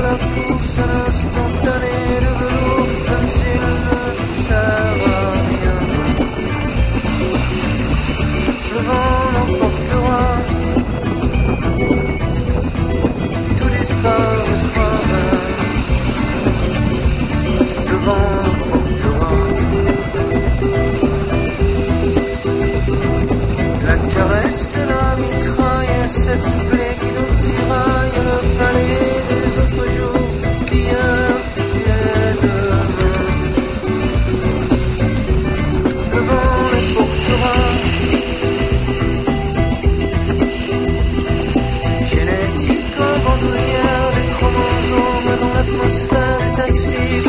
la course à l'instantané de velours, même s'il ne sert à rien. Le vent l'emportera, tout disparaîtra. Le vent l'emportera. La caresse et la mitraille, cette plaie qui nous tiraille, le palais des autres jours, d'hier et demain. Le vent les portera. Génétique en bandoulière, des chromosomes dans l'atmosphère des taxis.